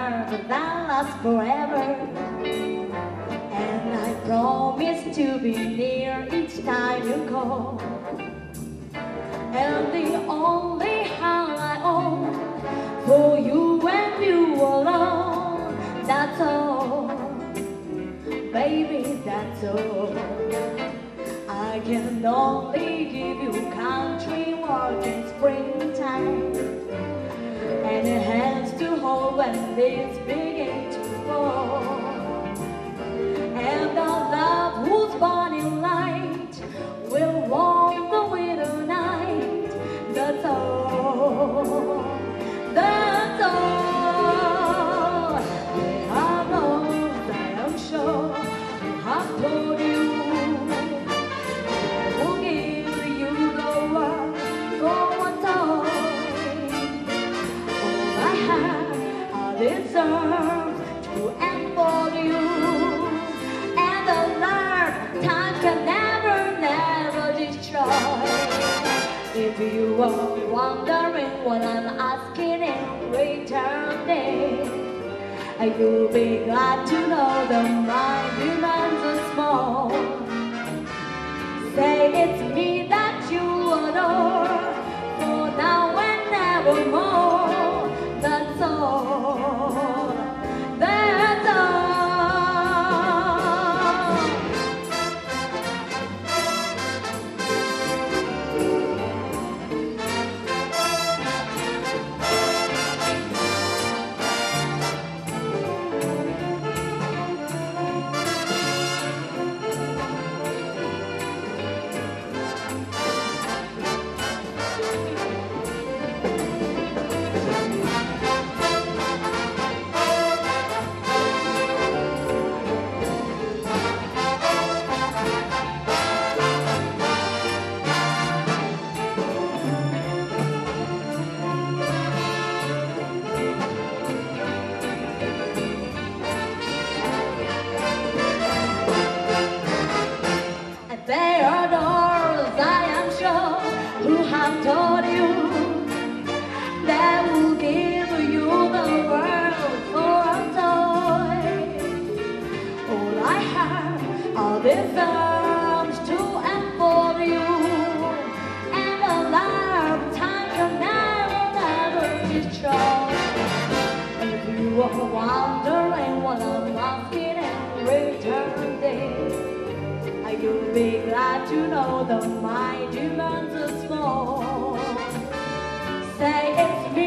love that lasts forever. And I promise to be near each time you call. And the only heart I own for you and you alone. That's all, baby, that's all. I can only give you country walk in springtime, and hands to hold when it's begin to fall. And the love whose burning light will warm the winter night. That's all, that's all. I know that I'm sure I've told you I will give you the world for one time. All I have, I deserve to enfold you. And the love time can never, never destroy. If you are wondering what I'm asking in return, you'll be glad to know that my demands are small. Say it's me that you adore, for now and nevermore. That's all, that's all. There are those, I am sure, who have told you that will give you the world for a toy. All I have are these arms to enfold you, and a lifetime can never, never destroy. If you are wondering what I'm asking in return, you'll be glad to know that my demands are small. Say it's me